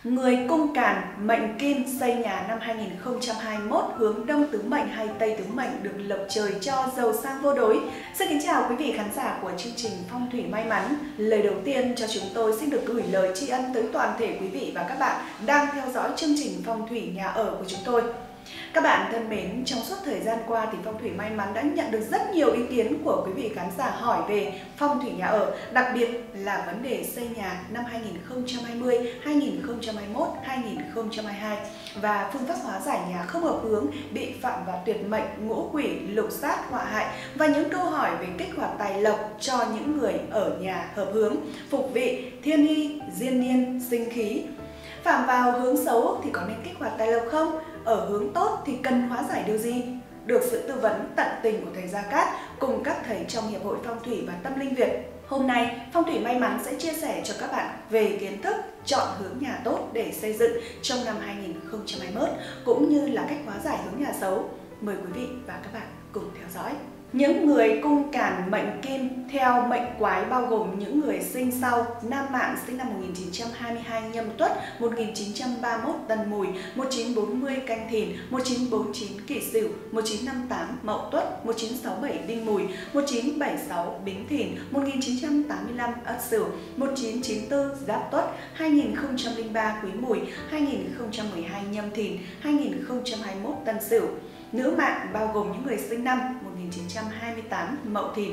Người cung Càn, mệnh Kim, xây nhà năm 2021, hướng Đông tứ mệnh hay Tây tứ mệnh, được lộc trời cho, giàu sang vô đối. Xin kính chào quý vị khán giả của chương trình Phong thủy may mắn. Lời đầu tiên cho chúng tôi xin được gửi lời tri ân tới toàn thể quý vị và các bạn đang theo dõi chương trình Phong thủy nhà ở của chúng tôi. Các bạn thân mến, trong suốt thời gian qua thì Phong thủy may mắn đã nhận được rất nhiều ý kiến của quý vị khán giả hỏi về phong thủy nhà ở, đặc biệt là vấn đề xây nhà năm 2020, 2021, 2022 và phương pháp hóa giải nhà không hợp hướng, bị phạm vào tuyệt mệnh, ngũ quỷ, lục sát, họa hại và những câu hỏi về kích hoạt tài lộc cho những người ở nhà hợp hướng, phục vị, thiên hy, diên niên, sinh khí. Phạm vào hướng xấu thì có nên kích hoạt tài lộc không? Ở hướng tốt thì cần hóa giải điều gì? Được sự tư vấn tận tình của thầy Gia Cát cùng các thầy trong Hiệp hội Phong thủy và Tâm linh Việt. Hôm nay, Phong thủy may mắn sẽ chia sẻ cho các bạn về kiến thức chọn hướng nhà tốt để xây dựng trong năm 2021, cũng như là cách hóa giải hướng nhà xấu. Mời quý vị và các bạn cùng theo dõi. Những người cung Càn mệnh Kim theo mệnh quái bao gồm những người sinh sau Nam Mạng sinh năm 1922 Nhâm Tuất, 1931 Tân Mùi, 1940 Canh Thìn, 1949 Kỷ Sửu, 1958 Mậu Tuất, 1967 Đinh Mùi, 1976 Bính Thìn, 1985 Ất Sửu, 1994 Giáp Tuất, 2003 Quý Mùi, 2012 Nhâm Thìn, 2021 Tân Sửu. Nữ mạng bao gồm những người sinh năm 1928 Mậu Thìn,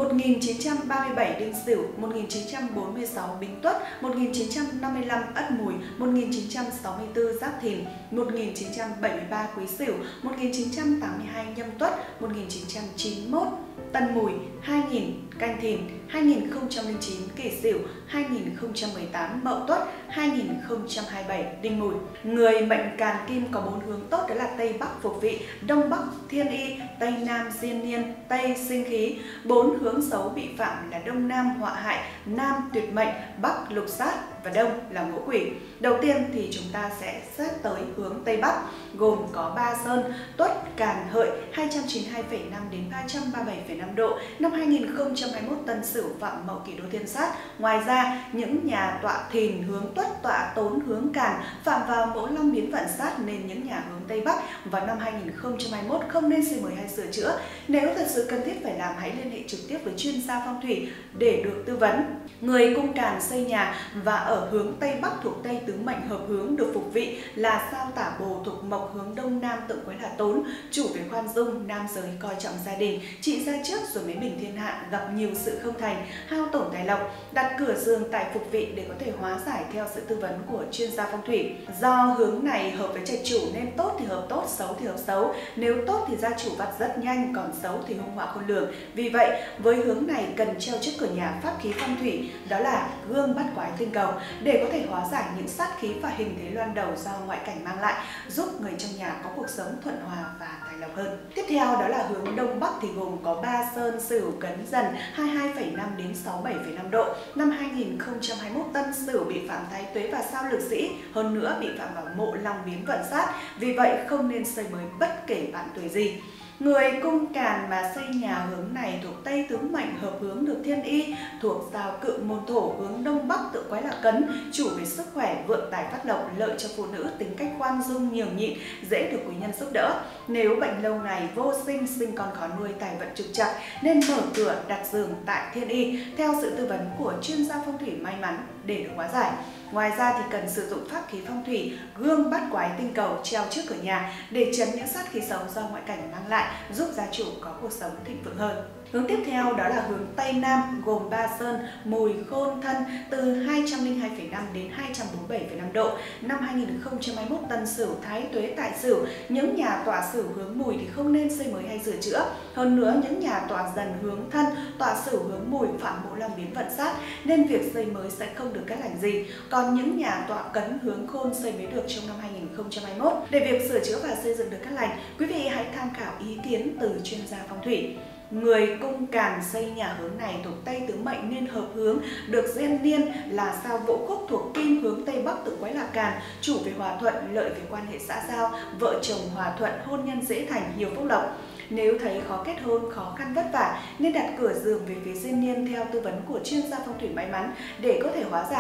1937 Đinh Sửu, 1946 Bính Tuất, 1955 Ất Mùi, 1964 Giáp Thìn, 1973 Quý Sửu, 1982 Nhâm Tuất, 1991 Tân Mùi, 2000 Canh Thìn, 2009 Kỷ Sửu, 2018 Mậu Tuất, 2027 Đinh Mùi. Người mệnh Càn Kim có 4 hướng tốt, đó là Tây Bắc phục vị, Đông Bắc thiên y, Tây Nam diên niên, Tây sinh khí. 4 hướng xấu bị phạm là Đông Nam họa hại, Nam tuyệt mệnh, Bắc lục sát và Đông là ngũ quỷ. Đầu tiên thì chúng ta sẽ xét tới hướng Tây Bắc, gồm có Ba Sơn, Tuất, Càn, Hợi 292,5 đến 337,5 độ. Năm 2021 Tân Sửu phạm Mậu Kỷ Đô Thiên Sát. Ngoài ra, những nhà tọa Thìn hướng Tuất, tọa Tốn hướng Càn phạm vào Mẫu Long biến vận sát, nên những nhà hướng Tây Bắc vào năm 2021 không nên xây mới hay sửa chữa. Nếu thật sự cần thiết phải làm, hãy liên hệ trực tiếp với chuyên gia phong thủy để được tư vấn. Người cung Càn xây nhà và ở hướng Tây Bắc thuộc Tây tứ mệnh hợp hướng được phục vị là sao Tả Bồ thuộc mộc hướng Đông Nam tượng quái là Tốn, chủ về khoan dung, nam giới coi trọng gia đình, trị gia trước rồi mới bình thiên hạ, gặp nhiều sự không thành, hao tổn tài lộc. Đặt cửa giường tại phục vị để có thể hóa giải theo sự tư vấn của chuyên gia phong thủy. Do hướng này hợp với trạch chủ nên tốt thì hợp tốt, xấu thì hợp xấu. Nếu tốt thì gia chủ vặt rất nhanh, còn xấu thì hung họa khôn lường. Vì vậy, với hướng này cần treo trước cửa nhà pháp khí phong thủy, đó là gương bắt quái tinh cầu, để có thể hóa giải những sát khí và hình thế loan đầu do ngoại cảnh mang lại, giúp người trong nhà có cuộc sống thuận hòa và tài lộc hơn. Tiếp theo đó là hướng Đông Bắc thì gồm có Ba Sơn, Sửu, Cấn, Dần 22,5 đến 67,5 độ. Năm 2021 Tân Sửu bị phạm Thái Tuế và sao Lực Sĩ, hơn nữa bị phạm vào Mộ Long biến vận sát, vì vậy không nên xây mới bất kể bạn tuổi gì. Người cung Càn mà xây nhà hướng này thuộc Tây tứ mệnh hợp hướng được thiên y, thuộc sao Cự môn thổ hướng Đông Bắc tự quái là Cấn, chủ về sức khỏe, vượng tài phát lộc, lợi cho phụ nữ, tính cách khoan dung nhường nhịn, dễ được quý nhân giúp đỡ. Nếu bệnh lâu ngày vô sinh, sinh con khó nuôi, tài vận trục trặc, nên mở cửa đặt giường tại thiên y theo sự tư vấn của chuyên gia phong thủy may mắn để được hóa giải. Ngoài ra thì cần sử dụng pháp khí phong thủy gương bắt quái tinh cầu treo trước cửa nhà để trấn những sát khí xấu do ngoại cảnh mang lại, giúp gia chủ có cuộc sống thịnh vượng hơn. Hướng tiếp theo đó là hướng Tây Nam gồm Ba Sơn, Mùi, Khôn, Thân từ 202,5 đến 247,5 độ. Năm 2021 Tân Sửu, Thái Tuế tại Sửu, những nhà tọa Sửu hướng Mùi thì không nên xây mới hay sửa chữa. Hơn nữa, những nhà tọa Dần hướng Thân, tọa Sửu hướng Mùi phạm Mộ Long biến vận sát, nên việc xây mới sẽ không được cát lành gì. Còn những nhà tọa Cấn hướng Khôn xây mới được trong năm 2021. Để việc sửa chữa và xây dựng được cát lành, quý vị hãy tham khảo ý kiến từ chuyên gia phong thủy. Người cung Càn xây nhà hướng này thuộc Tây tứ mệnh nên hợp hướng được diên niên là sao Vũ Khúc thuộc Kim hướng Tây Bắc tự quái là Càn, chủ về hòa thuận, lợi về quan hệ xã giao, vợ chồng hòa thuận, hôn nhân dễ thành, nhiều phúc lộc. Nếu thấy khó kết hôn, khó khăn vất vả nên đặt cửa giường về phía diên niên theo tư vấn của chuyên gia phong thủy may mắn để có thể hóa giải,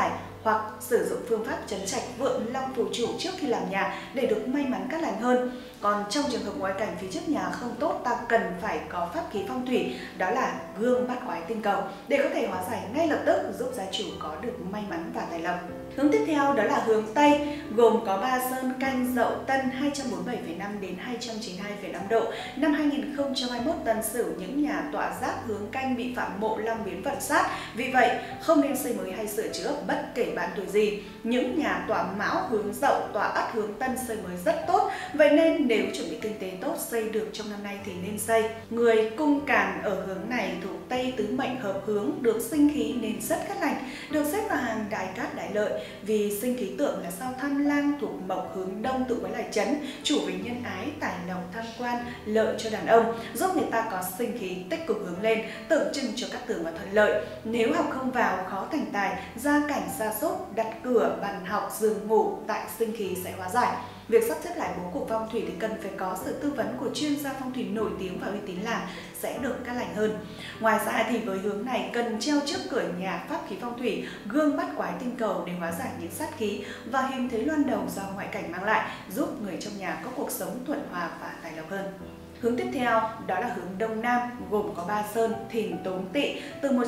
hoặc sử dụng phương pháp trấn trạch vượng long phù chủ trước khi làm nhà để được may mắn cát lành hơn. Còn trong trường hợp ngoại cảnh phía trước nhà không tốt, ta cần phải có pháp khí phong thủy, đó là gương bát quái tinh cầu để có thể hóa giải ngay lập tức, giúp gia chủ có được may mắn và tài lộc. Hướng tiếp theo đó là hướng Tây, gồm có Ba Sơn, Canh, Dậu, Tân 247,5 đến 292,5 độ. Năm 2021 Tân Sửu, những nhà tọa giáp hướng Canh bị phạm mộ long biến vận sát, vì vậy không nên xây mới hay sửa chữa bất kể bạn tuổi gì. Những nhà tọa Mão hướng Dậu, tọa Ất hướng Tân xây mới rất tốt, vậy nên nếu chuẩn bị kinh tế tốt xây được trong năm nay thì nên xây. Người cung Càn ở hướng này thuộc Tây tứ mệnh hợp hướng, được sinh khí nên rất cát lành, được xếp vào hàng đại cát đại lợi vì sinh khí tượng là sao Tham Lang thuộc mộc hướng Đông, tự quái là chấn, chủ về nhân ái, tài lộc, tham quan, lợi cho đàn ông, giúp người ta có sinh khí tích cực hướng lên, tượng trưng cho các tường và thuận lợi. Nếu học không vào, khó thành tài, gia cảnh sa sút, đặt cửa, bàn học, giường ngủ tại sinh khí sẽ hóa giải. Việc sắp xếp lại bố cục phong thủy thì cần phải có sự tư vấn của chuyên gia phong thủy nổi tiếng và uy tín làm sẽ được cát lành hơn. Ngoài ra thì với hướng này cần treo trước cửa nhà pháp khí phong thủy gương bát quái tinh cầu để hóa giải những sát khí và hình thế loan đầu do ngoại cảnh mang lại, giúp người trong nhà có cuộc sống thuận hòa và tài lộc hơn. Hướng tiếp theo đó là hướng Đông Nam, gồm có Ba Sơn, Thìn, Tốn, Tỵ từ 112,5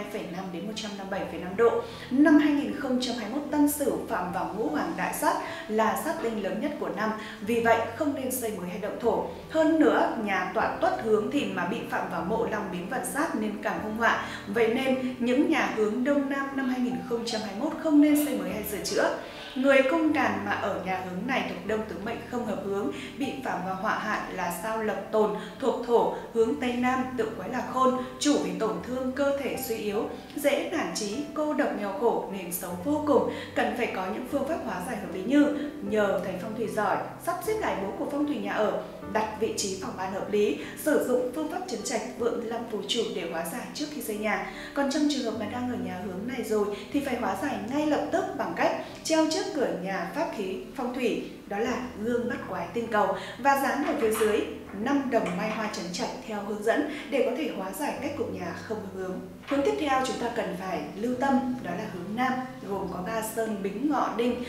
đến 157,5 độ. Năm 2021 Tân Sửu phạm vào ngũ hoàng đại sát là sát tinh lớn nhất của năm, vì vậy không nên xây mới hay động thổ. Hơn nữa, nhà tọa Tuất hướng Thìn mà bị phạm vào mộ long biến vận sát nên càng hung họa. Vậy nên những nhà hướng Đông Nam năm 2021 không nên xây mới hay sửa chữa. Người cung Càn mà ở nhà hướng này thuộc Đông tứ mệnh không hợp hướng, bị phạm vào họa hạn là sao Lập Tồn thuộc thổ, hướng Tây Nam, tự quái là khôn, chủ vì tổn thương cơ thể suy yếu, dễ nản chí, cô độc nghèo khổ nên xấu vô cùng. Cần phải có những phương pháp hóa giải hợp lý như nhờ thầy phong thủy giỏi, sắp xếp lại bố cục phong thủy nhà ở, đặt vị trí phòng ban hợp lý, sử dụng phương pháp trấn trạch vượng long phù chủ để hóa giải trước khi xây nhà. Còn trong trường hợp mà đang ở nhà hướng này rồi thì phải hóa giải ngay lập tức bằng cách treo trước cửa nhà pháp khí phong thủy, đó là gương bát quái tinh cầu, và dán ở phía dưới 5 đồng mai hoa trấn trạch theo hướng dẫn để có thể hóa giải cách cục nhà không hướng. Hướng tiếp theo chúng ta cần phải lưu tâm đó là hướng Nam, gồm có Ba Sơn, Bính, Ngọ, Đinh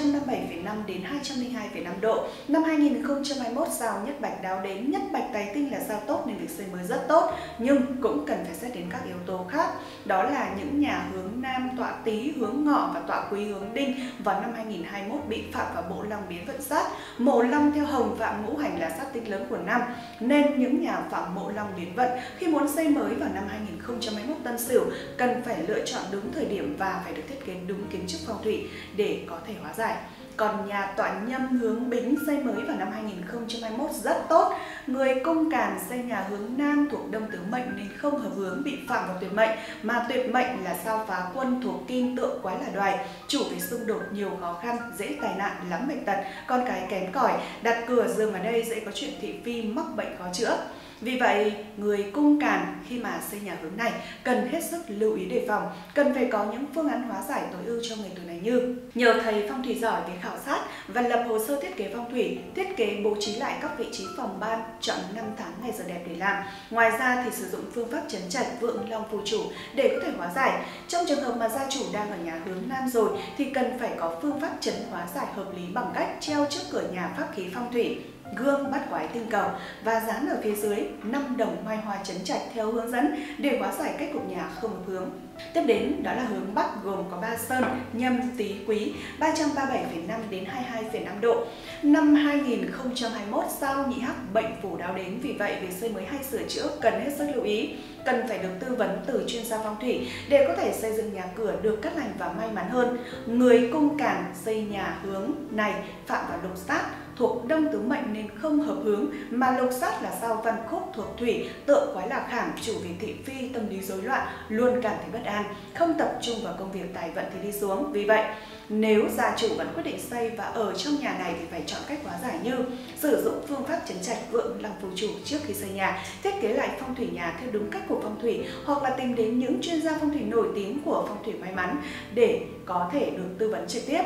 157,5 đến 202,5 độ. Năm 2021 sao Nhất Bạch đáo đến, Nhất Bạch tài tinh là sao tốt nên việc xây mới rất tốt, nhưng cũng cần phải xét đến các yếu tố khác, đó là những nhà hướng Nam tọa Tý, hướng Ngọ và tọa Quý hướng Đinh vào năm 2021 bị phạm vào mộ long biến vận sát. Mộ long theo hồng phạm ngũ hành là sát tinh lớn của năm, nên những nhà phạm mộ long biến vận khi muốn xây mới vào năm 2021 Tân Sửu cần phải lựa chọn đúng thời điểm và phải được thiết kế đúng kiến trúc phong thủy để có thể hóa giải. Còn nhà tọa Nhâm hướng Bính xây mới vào năm 2021 rất tốt. Người cung Càn xây nhà hướng Nam thuộc Đông tứ mệnh nên không hợp hướng, bị phạm vào tuyệt mệnh, mà tuyệt mệnh là sao Phá Quân thuộc Kim, tượng quái là Đoài, chủ về xung đột, nhiều khó khăn, dễ tai nạn, lắm bệnh tật, con cái kém cỏi, đặt cửa giường ở đây dễ có chuyện thị phi, mắc bệnh khó chữa. Vì vậy, người cung Càn khi mà xây nhà hướng này cần hết sức lưu ý đề phòng, cần phải có những phương án hóa giải tối ưu cho người tuổi này như nhờ thầy phong thủy giỏi để khảo sát và lập hồ sơ thiết kế phong thủy, thiết kế bố trí lại các vị trí phòng ban, chọn năm tháng ngày giờ đẹp để làm. Ngoài ra thì sử dụng phương pháp trấn trạch vượng long phù chủ để có thể hóa giải. Trong trường hợp mà gia chủ đang ở nhà hướng Nam rồi thì cần phải có phương pháp trấn hóa giải hợp lý bằng cách treo trước cửa nhà pháp khí phong thủy gương bát quái tinh cầu và dán ở phía dưới 5 đồng mai hoa trấn trạch theo hướng dẫn để hóa giải cách cục nhà không hợp hướng. Tiếp đến đó là hướng Bắc, gồm có Ba Sơn, Nhâm, Tý, Quý 337,5 đến 22,5 độ. Năm 2021 sao Nhị Hắc bệnh phủ đáo đến, vì vậy việc xây mới hay sửa chữa cần hết sức lưu ý, cần phải được tư vấn từ chuyên gia phong thủy để có thể xây dựng nhà cửa được cát lành và may mắn hơn. Người cung Càn xây nhà hướng này phạm vào lục sát thuộc Đông tứ mệnh nên không hợp hướng, mà lục sát là sao Văn Khúc thuộc thủy, tượng quái là Khảm, chủ về thị phi, tâm lý rối loạn, luôn cảm thấy bất an, không tập trung vào công việc, tài vận thì đi xuống. Vì vậy, nếu gia chủ vẫn quyết định xây và ở trong nhà này thì phải chọn cách hóa giải như sử dụng phương pháp trấn trạch vượng long phù chủ trước khi xây nhà, thiết kế lại phong thủy nhà theo đúng cách của phong thủy, hoặc là tìm đến những chuyên gia phong thủy nổi tiếng của phong thủy may mắn để có thể được tư vấn trực tiếp.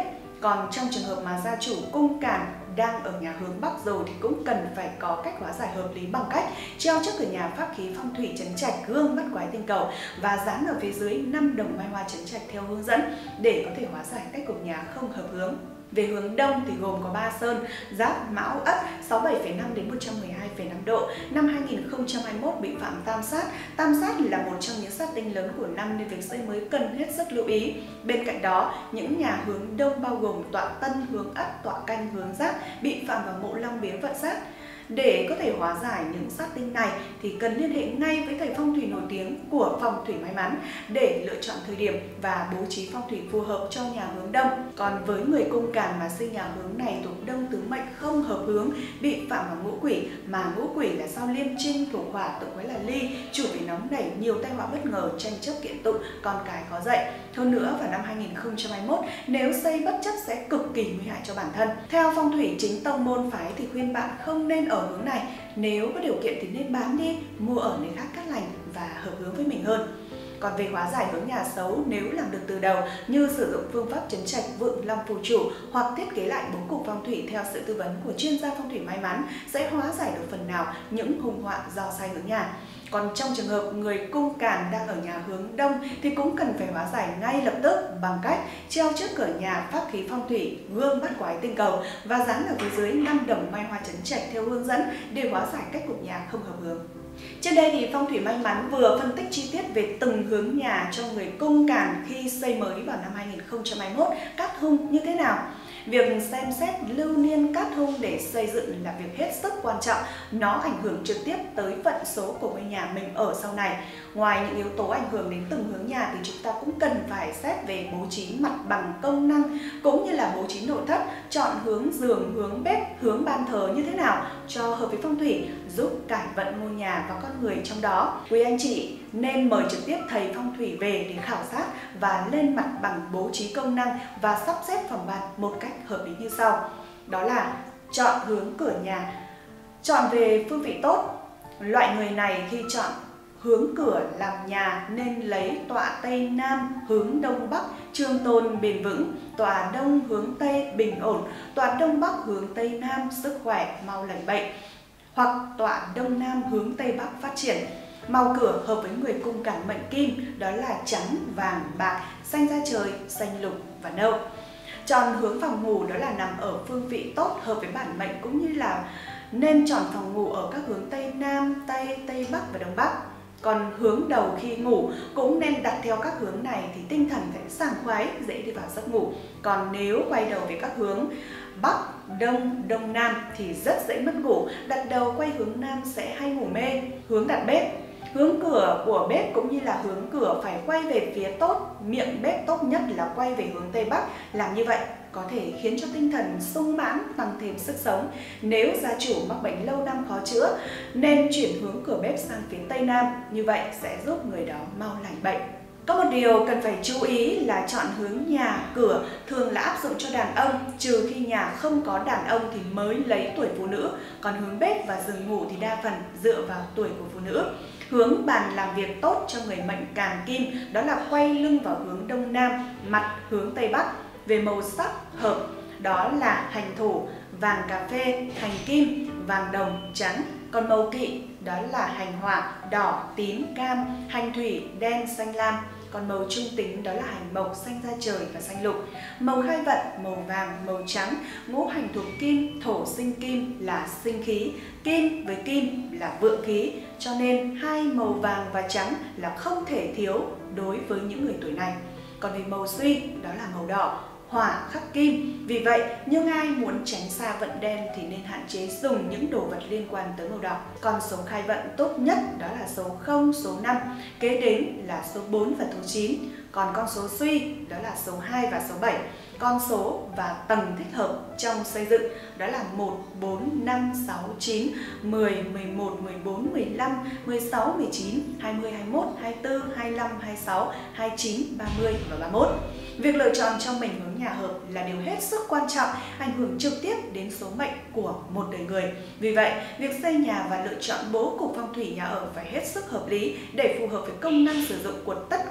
Còn trong trường hợp mà gia chủ cung càn đang ở nhà hướng Bắc rồi thì cũng cần phải có cách hóa giải hợp lý bằng cách treo trước cửa nhà pháp khí phong thủy trấn trạch gương bắt quái tinh cầu và dán ở phía dưới 5 đồng mai hoa trấn trạch theo hướng dẫn để có thể hóa giải cách cục nhà không hợp hướng. Về hướng đông thì gồm có 3 sơn: Giáp, Mão, Ất 67,5 đến 112,5 độ. Năm 2021 bị phạm tam sát. Tam sát là một trong những sát tinh lớn của năm nên việc xây mới cần hết sức lưu ý. Bên cạnh đó, những nhà hướng đông bao gồm tọa Tân hướng Ất, tọa Canh hướng Giáp bị phạm vào mộ Long Biếc vận sát. Để có thể hóa giải những sát tinh này thì cần liên hệ ngay với thầy phong thủy nổi tiếng của Phong thủy may mắn để lựa chọn thời điểm và bố trí phong thủy phù hợp cho nhà hướng đông. Còn với người cung càn mà xây nhà hướng này thuộc đông tứ mệnh không hợp hướng, bị phạm vào ngũ quỷ, mà ngũ quỷ là sao Liêm Trinh, Thủ Hỏa, tự quái là Ly, chủ về nóng nảy, nhiều tai họa bất ngờ, tranh chấp kiện tụng, con cái khó dạy. Hơn nữa vào năm 2021 nếu xây bất chấp sẽ cực kỳ nguy hại cho bản thân. Theo phong thủy chính tông môn phái thì khuyên bạn không nên ở hướng này, nếu có điều kiện thì nên bán đi, mua ở nơi khác cát lành và hợp hướng với mình hơn. Còn về hóa giải hướng nhà xấu, nếu làm được từ đầu như sử dụng phương pháp trấn trạch vượng long phù chủ hoặc thiết kế lại bố cục phong thủy theo sự tư vấn của chuyên gia phong thủy may mắn sẽ hóa giải được phần nào những hung họa do sai hướng nhà. Còn trong trường hợp người cung càn đang ở nhà hướng đông thì cũng cần phải hóa giải ngay lập tức bằng cách treo trước cửa nhà pháp khí phong thủy gương bắt quái tinh cầu và dán ở phía dưới 5 đồng mai hoa trấn trạch theo hướng dẫn để hóa giải cách cục nhà không hợp hướng. Trên đây thì Phong thủy may mắn vừa phân tích chi tiết về từng hướng nhà cho người cung càn khi xây mới vào năm 2021 cát hung như thế nào. Việc xem xét lưu niên cát hung để xây dựng là việc hết sức quan trọng, nó ảnh hưởng trực tiếp tới vận số của ngôi nhà mình ở sau này. Ngoài những yếu tố ảnh hưởng đến từng hướng nhà thì chúng ta cũng cần phải xét về bố trí mặt bằng công năng cũng như là bố trí nội thất, chọn hướng giường, hướng bếp, hướng ban thờ như thế nào cho hợp với phong thủy, giúp cải vận ngôi nhà và con người trong đó. Quý anh chị nên mời trực tiếp thầy phong thủy về để khảo sát và lên mặt bằng bố trí công năng và sắp xếp phòng ban một cách hợp lý như sau. Đó là chọn hướng cửa nhà. Chọn về phương vị tốt. Loại người này khi chọn hướng cửa làm nhà nên lấy tọa Tây Nam hướng Đông Bắc trường tồn bền vững, tọa Đông hướng Tây bình ổn, tọa Đông Bắc hướng Tây Nam sức khỏe mau lành bệnh, hoặc tọa Đông Nam hướng Tây Bắc phát triển. Màu cửa hợp với người cung càn mệnh kim đó là trắng, vàng, bạc, xanh da trời, xanh lục và nâu. Chọn hướng phòng ngủ đó là nằm ở phương vị tốt hợp với bản mệnh cũng như là nên chọn phòng ngủ ở các hướng Tây Nam, Tây, Tây Bắc và Đông Bắc. Còn hướng đầu khi ngủ cũng nên đặt theo các hướng này thì tinh thần sẽ sảng khoái, dễ đi vào giấc ngủ. Còn nếu quay đầu về các hướng Bắc, Đông, Đông Nam thì rất dễ mất ngủ, đặt đầu quay hướng Nam sẽ hay ngủ mê. Hướng đặt bếp. Hướng cửa của bếp cũng như là hướng cửa phải quay về phía tốt, miệng bếp tốt nhất là quay về hướng Tây Bắc. Làm như vậy có thể khiến cho tinh thần sung mãn, tăng thêm sức sống. Nếu gia chủ mắc bệnh lâu năm khó chữa nên chuyển hướng cửa bếp sang phía Tây Nam, như vậy sẽ giúp người đó mau lành bệnh. Có một điều cần phải chú ý là chọn hướng nhà, cửa thường là áp dụng cho đàn ông, trừ khi nhà không có đàn ông thì mới lấy tuổi phụ nữ. Còn hướng bếp và giường ngủ thì đa phần dựa vào tuổi của phụ nữ. Hướng bàn làm việc tốt cho người mệnh Càn Kim đó là quay lưng vào hướng Đông Nam, mặt hướng Tây Bắc. Về màu sắc hợp đó là hành thổ, vàng cà phê, hành kim, vàng đồng, trắng. Còn màu kỵ đó là hành hỏa, đỏ, tím, cam, hành thủy, đen, xanh lam. Còn màu trung tính đó là hành mộc, xanh da trời và xanh lục. Màu khai vận, màu vàng, màu trắng. Ngũ hành thuộc kim, thổ sinh kim là sinh khí, kim với kim là vượng khí. Cho nên hai màu vàng và trắng là không thể thiếu đối với những người tuổi này. Còn về màu suy đó là màu đỏ, hỏa khắc kim. Vì vậy, nhưng ai muốn tránh xa vận đen thì nên hạn chế dùng những đồ vật liên quan tới màu đỏ. Còn số khai vận tốt nhất đó là số 0, số 5, kế đến là số 4 và số 9. Còn con số suy đó là số 2 và số 7. Con số và tầng thích hợp trong xây dựng đó là 1, 4, 5, 6, 9, 10, 11, 14, 15, 16, 19, 20, 21, 24, 25, 26, 29, 30 và 31. Việc lựa chọn cho mình hướng nhà hợp là điều hết sức quan trọng, ảnh hưởng trực tiếp đến số mệnh của một đời người. Vì vậy, việc xây nhà và lựa chọn bố cục phong thủy nhà ở phải hết sức hợp lý để phù hợp với công năng sử dụng của tất cả những người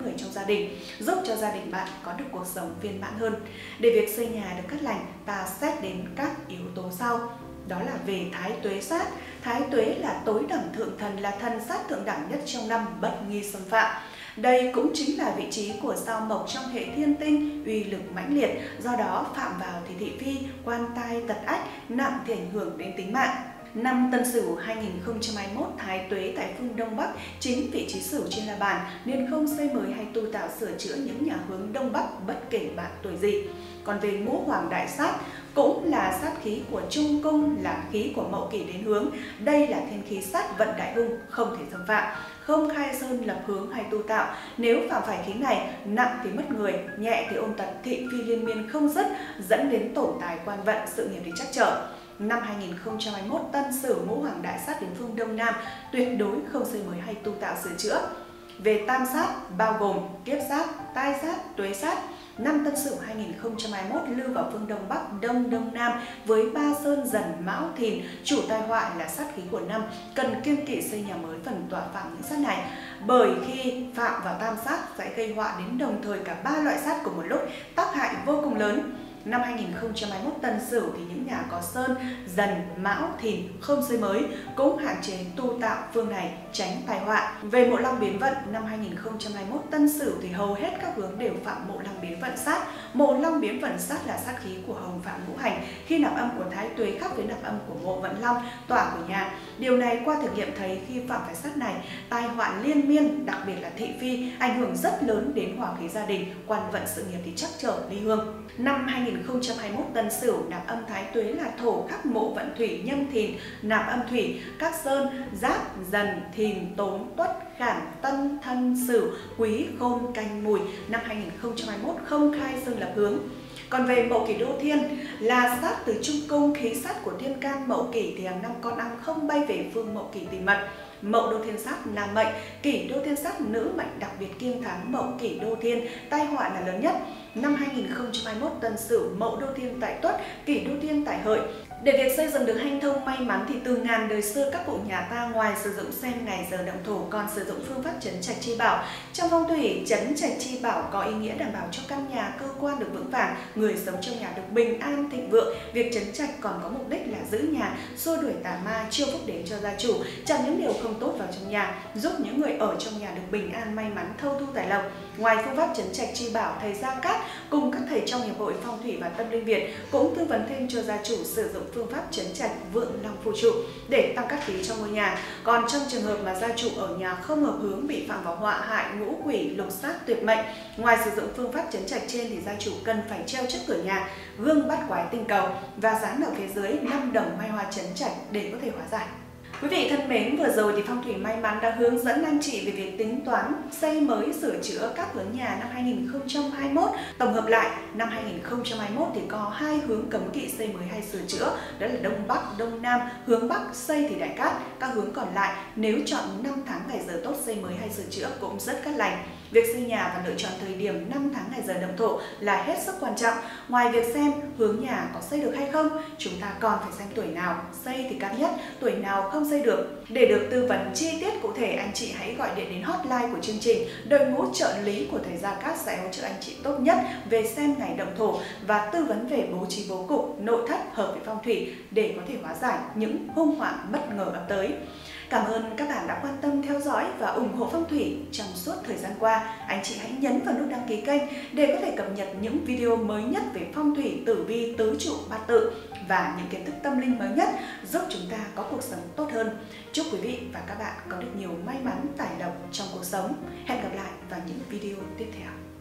người trong gia đình, giúp cho gia đình bạn có được cuộc sống viên mãn hơn. Để việc xây nhà được cát lành, ta xét đến các yếu tố sau. Đó là về thái tuế sát. Thái tuế là tối đẳng thượng thần, là thần sát thượng đẳng nhất trong năm, bất nghi xâm phạm. Đây cũng chính là vị trí của sao Mộc trong hệ thiên tinh, uy lực mãnh liệt, do đó phạm vào thì thị phi, quan tai, tật ách, nặng thì ảnh hưởng đến tính mạng. Năm Tân Sửu 2021, thái tuế tại phương Đông Bắc, chính vị trí Sửu trên la bàn, nên không xây mới hay tu tạo sửa chữa những nhà hướng Đông Bắc bất kể bạn tuổi gì. Còn về ngũ hoàng đại sát, cũng là sát khí của Trung Cung, là khí của Mậu Kỷ đến hướng. Đây là thiên khí sát vận đại hung, không thể xâm phạm, không khai sơn lập hướng hay tu tạo. Nếu phạm phải khí này, nặng thì mất người, nhẹ thì ôn tật, thị phi liên miên không dứt, dẫn đến tổn tài quan vận, sự nghiệp thì trắc trở. Năm 2021, Tân Sửu ngũ hoàng đại sát đến phương Đông Nam, tuyệt đối không xây mới hay tu tạo sửa chữa. Về tam sát, bao gồm kiếp sát, tai sát, tuế sát. Năm Tân Sửu 2021 lưu vào phương Đông Bắc, Đông, Đông Nam với ba sơn Dần, Mão, Thìn, chủ tai họa là sát khí của năm, cần kiêng kỵ xây nhà mới phần tỏa phạm những sát này. Bởi khi phạm vào tam sát sẽ gây họa đến đồng thời cả ba loại sát cùng một lúc, tác hại vô cùng lớn. Năm 2021 Tân Sửu thì những nhà có sơn, Dần, Mão, Thìn không xây mới, cũng hạn chế tu tạo phương này, tránh tai họa. Về mộ long biến vận, năm 2021 Tân Sửu thì hầu hết các hướng đều phạm mộ long biến vận sát. Mộ long biến vận sát là sát khí của hồng phạm ngũ hành, khi nạp âm của thái tuế khác với nạp âm của mộ vận long, tỏa của nhà. Điều này qua thử nghiệm thấy khi phạm phải sát này, tai họa liên miên, đặc biệt là thị phi, ảnh hưởng rất lớn đến hòa khí gia đình, quan vận sự nghiệp thì trắc trở ly hương. Năm 2021 Tân Sửu nạp âm thái tuế là thổ khắc mộ vận thủy, nhâm thìn nạp âm thủy, các sơn Giáp, Dần, Thìn, Tốn, Tuất, Khảm, Tân, Thân, Sửu, Quý, Khôn, Canh, Mùi. Năm 2021 không khai sơn lập hướng. Còn về Mậu Kỷ Đô Thiên là sát từ Trung Cung, khí sát của thiên can Mậu Kỷ thì hàng năm con ong không bay về phương Mậu Kỷ tìm mật. Mậu Đô Thiên sát nam mệnh, Kỷ Đô Thiên sát nữ mệnh, đặc biệt kiêng thắng Mậu Kỷ Đô Thiên, tai họa là lớn nhất. Năm 2021 Tân Sửu Mậu Đô Thiên tại Tuất, Kỷ Đô Thiên tại Hợi. Để việc xây dựng được hanh thông may mắn thì từ ngàn đời xưa các cụ nhà ta ngoài sử dụng xem ngày giờ động thổ còn sử dụng phương pháp trấn trạch chi bảo. Trong phong thủy, trấn trạch chi bảo có ý nghĩa đảm bảo cho căn nhà, cơ quan được vững vàng, người sống trong nhà được bình an thịnh vượng. Việc trấn trạch còn có mục đích là giữ nhà, xua đuổi tà ma, chiêu phúc đến cho gia chủ, chặn những điều không tốt vào trong nhà, giúp những người ở trong nhà được bình an may mắn, thâu thu tài lộc. Ngoài phương pháp trấn trạch chi bảo, thầy Gia Cát cùng các thầy trong Hiệp hội Phong thủy và Tâm linh Việt cũng tư vấn thêm cho gia chủ sử dụng phương pháp trấn trạch vượng long phù trụ để tăng cát khí trong ngôi nhà. Còn trong trường hợp mà gia chủ ở nhà không hợp hướng, bị phạm vào họa hại, ngũ quỷ, lục sát, tuyệt mệnh, ngoài sử dụng phương pháp trấn trạch trên thì gia chủ cần phải treo trước cửa nhà gương bát quái tinh cầu và dán ở phía dưới 5 đồng mai hoa trấn trạch để có thể hóa giải. Quý vị thân mến, vừa rồi thì Phong thủy may mắn đã hướng dẫn anh chị về việc tính toán xây mới sửa chữa các hướng nhà năm 2021. Tổng hợp lại, năm 2021 thì có 2 hướng cấm kỵ xây mới hay sửa chữa, đó là Đông Bắc, Đông Nam. Hướng Bắc xây thì đại cát, các hướng còn lại nếu chọn 5 tháng ngày giờ tốt xây mới hay sửa chữa cũng rất cát lành. Việc xây nhà và lựa chọn thời điểm 5 tháng ngày giờ động thổ là hết sức quan trọng. Ngoài việc xem hướng nhà có xây được hay không, chúng ta còn phải xem tuổi nào xây thì cát nhất, tuổi nào không xây được. Để được tư vấn chi tiết cụ thể, anh chị hãy gọi điện đến hotline của chương trình. Đội ngũ trợ lý của thầy Gia Cát sẽ hỗ trợ anh chị tốt nhất về xem ngày động thổ và tư vấn về bố trí bố cục, nội thất hợp với phong thủy để có thể hóa giải những hung họa bất ngờ ập tới. Cảm ơn các bạn đã quan tâm theo dõi và ủng hộ phong thủy trong suốt thời gian qua. Anh chị hãy nhấn vào nút đăng ký kênh để có thể cập nhật những video mới nhất về phong thủy, tử vi, tứ trụ, bát tự và những kiến thức tâm linh mới nhất giúp chúng ta có cuộc sống tốt hơn. Chúc quý vị và các bạn có được nhiều may mắn, tài lộc trong cuộc sống. Hẹn gặp lại vào những video tiếp theo.